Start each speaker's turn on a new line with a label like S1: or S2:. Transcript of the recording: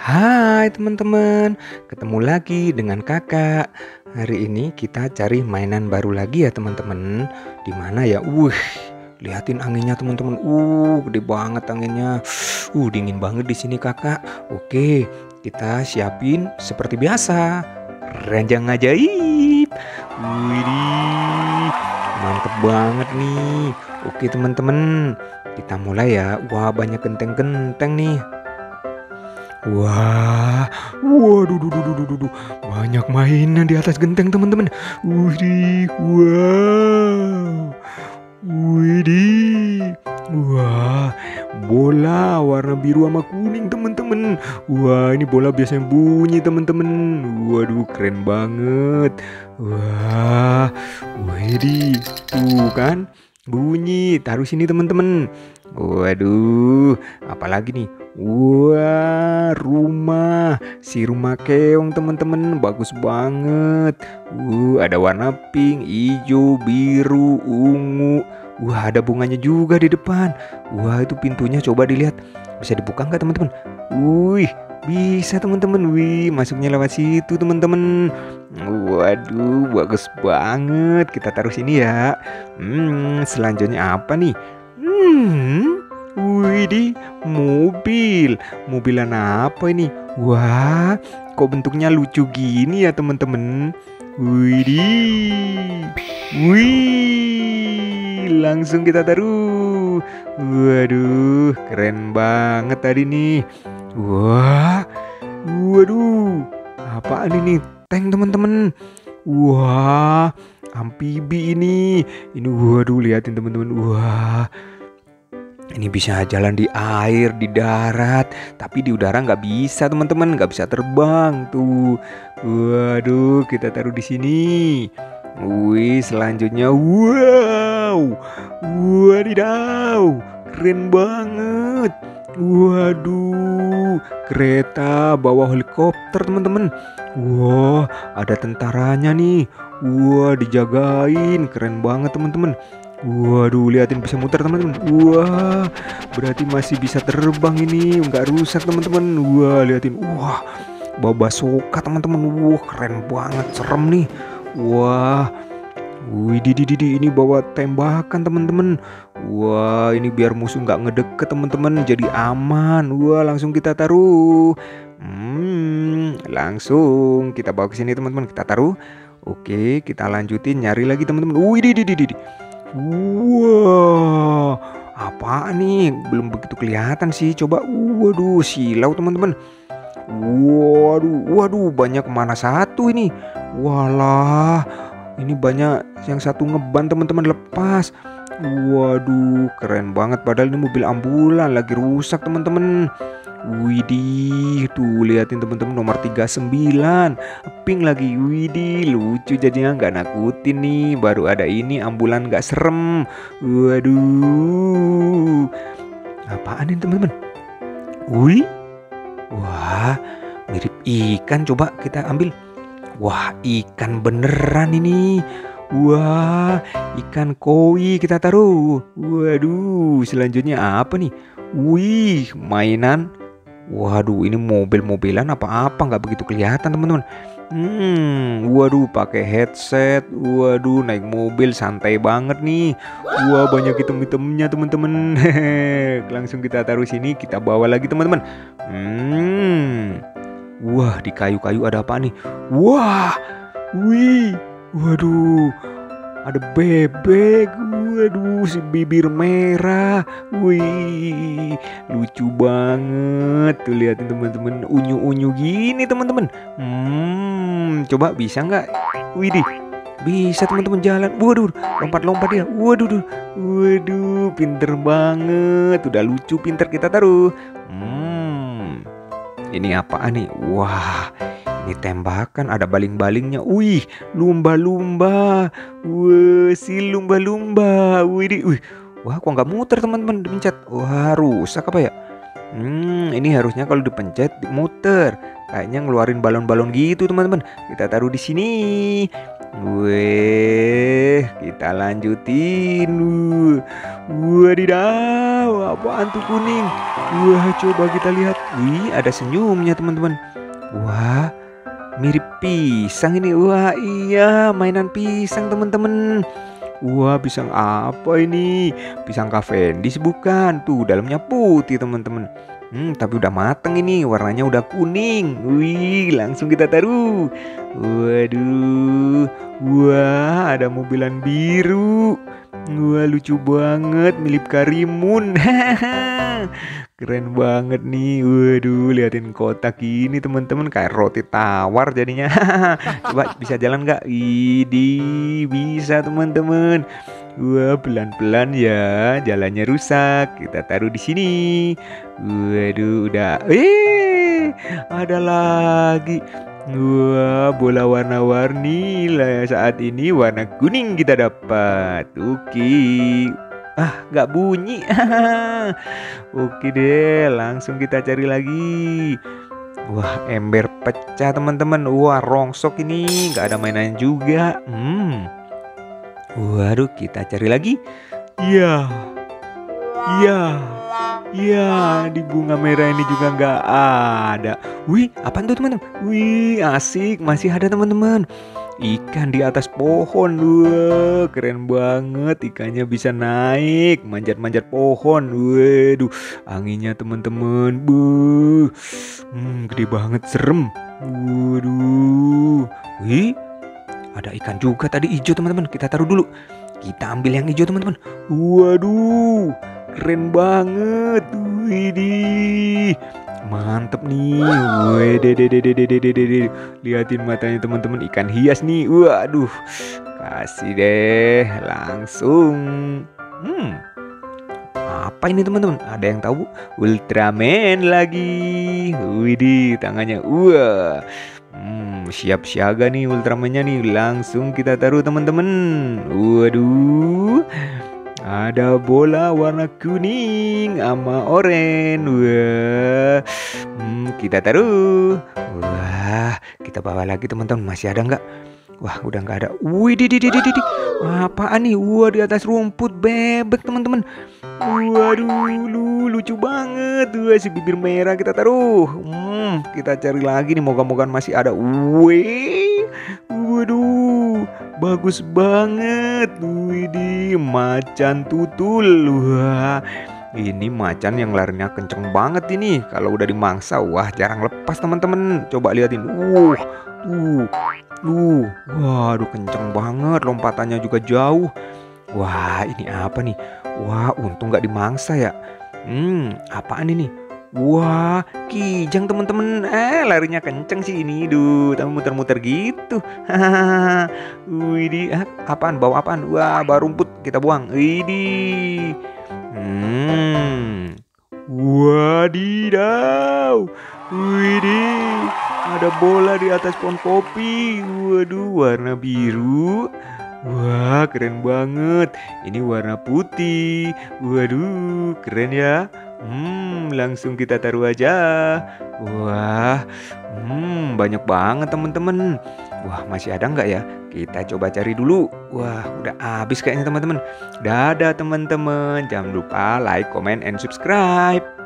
S1: Hai teman-teman, ketemu lagi dengan kakak. Hari ini kita cari mainan baru lagi ya teman-teman. Di mana ya? Lihatin anginnya teman-teman. Gede banget anginnya. Dingin banget di sini kakak. Oke, kita siapin seperti biasa. Ranjang ajaib. Widih, mantep banget nih. Oke teman-teman, kita mulai ya. Wah, banyak genteng-genteng nih. Wah, waduh, banyak mainan di atas genteng teman-teman. Widih, wow, widih, wah, bola warna biru sama kuning teman-teman. Wah, ini bola biasanya bunyi teman-teman. Waduh, keren banget. Wah, widih, tuh kan bunyi. Taruh sini teman-teman. Waduh, apalagi nih? Wah, si rumah keong teman-teman, bagus banget. Ada warna pink, hijau, biru, ungu. Wah, ada bunganya juga di depan. Wah, itu pintunya coba dilihat. Bisa dibuka nggak teman-teman? Wih, bisa teman-teman. Wih, masuknya lewat situ teman-teman. Waduh, bagus banget. Kita taruh sini ya. Selanjutnya apa nih? Widih, mobil. Mobilan apa ini? Wah, kok bentuknya lucu gini ya teman-teman? Widih. Wih, langsung kita taruh. Waduh, keren banget tadi nih. Wah, waduh, apaan ini? Tank teman-teman. Wah, amfibi ini. Waduh, liatin teman-teman. Wah, ini bisa jalan di air, di darat, tapi di udara nggak bisa teman-teman, nggak bisa terbang tuh. Waduh, kita taruh di sini. Wih, selanjutnya, wow, wadidaw, keren banget. Waduh, kereta bawa helikopter teman-teman. Wah, ada tentaranya nih. Wah, dijagain, keren banget teman-teman. Waduh, liatin bisa muter teman-teman. Wah, berarti masih bisa terbang ini, nggak rusak teman-teman. Wah, liatin. Wah, bawa basoka teman-teman. Wah, keren banget, serem nih. Wah, wih, ini bawa tembakan teman-teman. Wah, ini biar musuh nggak ngedeket teman-teman, jadi aman. Wah, langsung kita taruh. Langsung kita bawa ke sini teman-teman, kita taruh. Oke, kita lanjutin nyari lagi teman-teman. Wih, wah, apa nih? Belum begitu kelihatan sih. Coba, waduh, silau teman-teman. Waduh, banyak mana satu ini? Walah, ini banyak yang satu ngeban teman-teman, lepas. Waduh, keren banget. Padahal ini mobil ambulan lagi rusak teman-teman. Widih, tuh liatin teman-teman, nomor 39 pink lagi. Widih, lucu jadinya, nggak nakutin nih. Baru ada ini ambulan nggak serem. Waduh, apaan ini teman-teman? Wih, wah, mirip ikan. Coba kita ambil. Wah, ikan beneran ini. Wah, ikan koi kita taruh. Waduh, selanjutnya apa nih? Wih, mainan. Waduh, ini mobil-mobilan apa-apa, nggak begitu kelihatan teman-teman. Waduh, pakai headset. Waduh, naik mobil santai banget nih. Wah, banyak item-itemnya teman-teman. Langsung kita taruh sini, kita bawa lagi teman-teman. Wah, di kayu-kayu ada apa nih? Wah, wih, waduh, ada bebek. Waduh, si bibir merah. Wih, lucu banget. Tuh lihatin teman-teman, unyu-unyu gini teman-teman. Coba bisa nggak? Widih, bisa teman-teman jalan. Waduh, lompat-lompat ya. Waduh, pinter banget. Udah lucu, pinter, kita taruh. Ini apaan nih? Wah, ini tembakan, ada baling-balingnya. Wih, lumba-lumba. Wah, si lumba-lumba. Wih, wah, kok nggak muter teman-teman, dipencet. Wah, rusak apa ya? Ini harusnya kalau dipencet muter. Kayaknya ngeluarin balon-balon gitu teman-teman. Kita taruh di sini. Weh, kita lanjutin. Wadidaw, apaan tuh kuning? Wah, coba kita lihat. Wih, ada senyumnya teman-teman. Wah, mirip pisang ini. Wah, iya, mainan pisang teman-teman. Wah, pisang apa ini? Pisang Cavendish bukan? Tuh, dalamnya putih teman-teman. Tapi udah mateng ini, warnanya udah kuning. Wih, langsung kita taruh. Waduh, wah, ada mobilan biru. Wah, lucu banget, mirip Karimun. Keren banget nih. Waduh, liatin kotak ini teman-teman, kayak roti tawar jadinya. Coba bisa jalan nggak? Idi, bisa teman-teman. Wah, pelan-pelan ya, jalannya rusak. Kita taruh di sini. Waduh, udah. Ada lagi. Wah, bola warna-warni lah saat ini warna kuning kita dapat. Oke. Nggak bunyi. Oke deh, langsung kita cari lagi. Wah, ember pecah teman-teman. Wah, rongsok ini, nggak ada mainan juga. Waduh, kita cari lagi. Ya, ya, ya, di bunga merah ini juga nggak ada. Wih, apaan tuh teman-teman? Wih, asik, masih ada teman-teman. Ikan di atas pohon. Wah, keren banget. Ikannya bisa naik, manjat-manjat pohon. Waduh, anginnya teman-teman. Gede banget, serem. Waduh. Wih, ada ikan juga tadi hijau teman-teman. Kita taruh dulu. Kita ambil yang hijau teman-teman. Waduh, keren banget. Widih, mantep nih. Wede. Liatin matanya teman-teman, ikan hias nih. Waduh, kasih deh langsung. Apa ini teman-teman? Ada yang tahu? Ultraman lagi. Widih, tangannya. Wah. Siap siaga nih Ultramannya nih. Langsung kita taruh teman-teman. Waduh, ada bola warna kuning sama oranye. Wah, kita taruh. Wah, kita bawa lagi teman-teman. Masih ada nggak? Wah, udah nggak ada. Wih, apaan nih? Wah, di atas rumput bebek teman-teman. Waduh, lucu banget. Wah, si bibir merah kita taruh. Kita cari lagi nih, moga-moga masih ada. Wih, waduh, bagus banget. Widih, macan tutul. Wah, ini macan yang larinya kenceng banget ini. Kalau udah dimangsa, wah jarang lepas teman-teman. Coba liatin. Waduh, kenceng banget. Lompatannya juga jauh. Wah, ini apa nih? Wah, untung nggak dimangsa ya. Apaan ini? Wah, kijang teman-teman. Larinya kenceng sih ini. Tapi muter-muter gitu. Widih, apaan? Bawa apaan? Wah, bawa rumput. Kita buang. Widih. Wadidaw. Widih, ada bola di atas pohon kopi. Waduh, warna biru. Wah, keren banget. Ini warna putih. Waduh, keren ya. Langsung kita taruh aja. Wah, banyak banget teman-teman. Wah, masih ada nggak ya? Kita coba cari dulu. Wah, udah habis kayaknya teman-teman. Dadah teman-teman. Jangan lupa like, comment, and subscribe.